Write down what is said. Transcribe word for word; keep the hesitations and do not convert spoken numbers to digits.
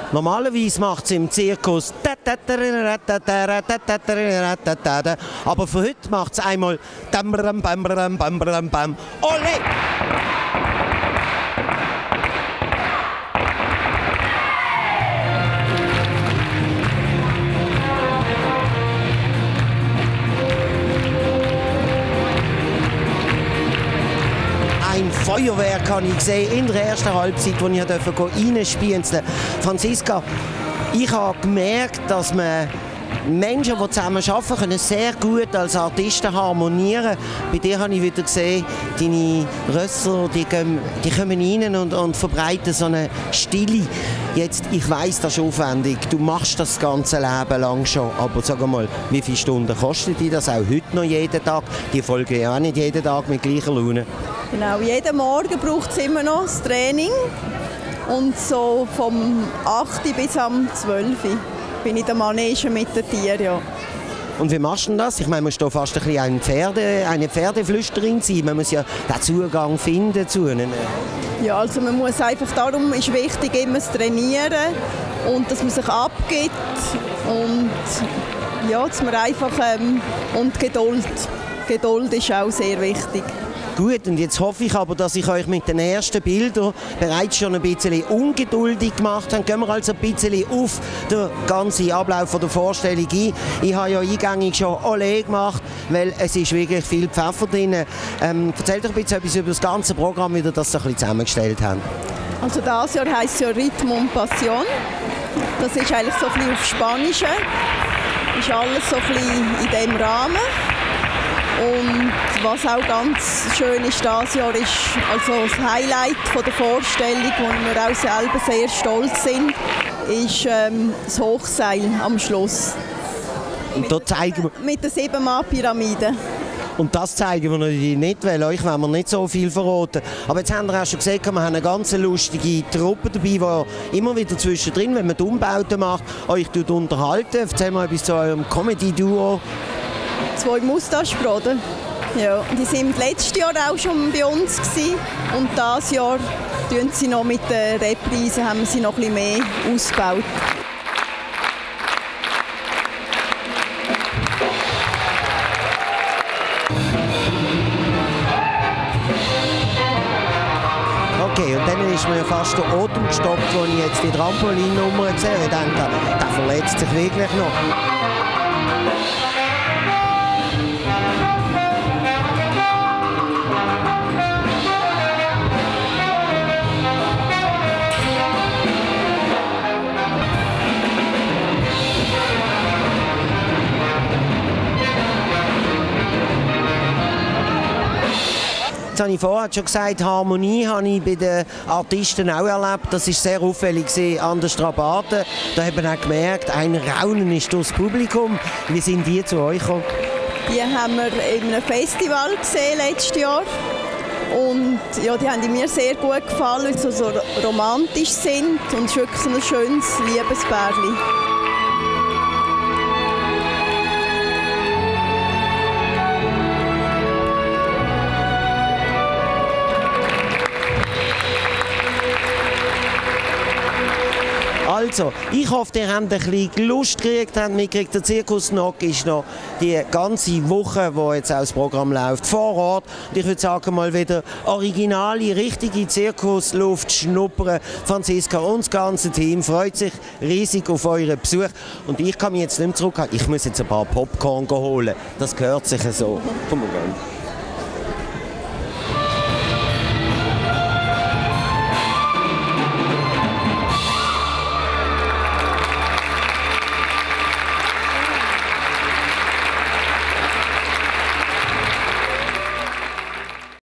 Normalerweise macht es im Zirkus, aber für heute macht es einmal Ole! Ein Feuerwerk habe ich gesehen in der ersten Halbzeit, als ich reinspielen durfte. Franziska, ich habe gemerkt, dass man Menschen, die zusammen arbeiten, können sehr gut als Artisten harmonieren. Bei dir habe ich wieder gesehen, deine Rösser, die, gehen, die kommen rein und, und verbreiten so eine Stille. Jetzt, ich weiss, das ist aufwendig. Du machst das ganze Leben lang schon. Aber sag mal, wie viele Stunden kostet dir das auch heute noch jeden Tag? Die folgen ja auch nicht jeden Tag mit gleicher Laune. Genau, jeden Morgen braucht es immer noch das Training. Und so vom acht bis am zwölf bin ich der Manege mit den Tieren. Ja. Und wie machst du denn das? Ich meine, man muss da fast ein bisschen ein Pferde, eine Pferdeflüsterin sein. Man muss ja den Zugang finden zu ihnen. Ja, also man muss einfach, darum ist wichtig, immer das Trainieren und dass man sich abgibt und ja, dass man einfach ähm, und Geduld. Geduld ist auch sehr wichtig. Gut, und jetzt hoffe ich aber, dass ich euch mit den ersten Bildern bereits schon ein bisschen ungeduldig gemacht habe. Gehen wir also ein bisschen auf den ganzen Ablauf der Vorstellung ein. Ich habe ja eingängig schon Ole gemacht, weil es ist wirklich viel Pfeffer drin. Ähm, erzähl doch ein bisschen etwas über das ganze Programm, wie ihr das so ein bisschen zusammengestellt habt. Also dieses Jahr heisst es ja Rhythm und Passion. Das ist eigentlich so ein bisschen auf Spanisch. Ist alles so ein bisschen in diesem Rahmen. Und was auch ganz schön ist dieses Jahr, ist also das Highlight von der Vorstellung, wo wir auch selber sehr stolz sind, ist ähm, das Hochseil am Schluss. Und da zeigen wir mit der Siebenmal-Pyramide. Und das zeigen wir natürlich nicht, weil euch wollen wir nicht so viel verraten. Aber jetzt habt ihr auch schon gesehen, wir haben eine ganz lustige Truppe dabei, die immer wieder zwischendrin, wenn man die Umbauten macht, euch unterhalten. Erzähl mal etwas zu eurem Comedy-Duo. Zwei Moustache-Broder. Ja, die waren letztes Jahr auch schon bei uns gewesen. Und dieses Jahr tun sie noch mit den Reprisen, haben sie noch ein bisschen mehr ausgebaut. Okay, und dann ist mir fast der Atem gestoppt, als ich jetzt die Trampolinnummer gesehen habe. Ich denke, der verletzt sich wirklich noch. Jetzt habe ich vorher schon gesagt, Harmonie habe ich bei den Artisten auch erlebt. Das war sehr auffällig an der Strabate. Da hat man auch gemerkt, ein Raunen ist durchs Publikum. Wie sind die zu euch gekommen? Die haben wir in einem Festival gesehen letztes Jahr. Und ja, die haben mir sehr gut gefallen, weil sie so romantisch sind. Und es ist wirklich so ein schönes Liebespärchen. Also, ich hoffe, ihr habt ein bisschen Lust gekriegt, mitgekriegt. Der Zirkus Nock ist noch die ganze Woche, wo jetzt auch das Programm läuft, vor Ort. Und ich würde sagen, mal wieder originale, richtige Zirkusluft schnuppern. Franziska und das ganze Team freut sich riesig auf euren Besuch. Und ich kann mich jetzt nicht mehr zurückhalten. Ich muss jetzt ein paar Popcorn holen. Das gehört sich so. Komm mal.